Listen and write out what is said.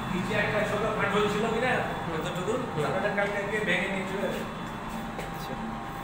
নিচে একটা ছোট ফাটল ছিল কিনা কতটুকু ওটা কালকে ভেঙে নিয়েছিল। আচ্ছা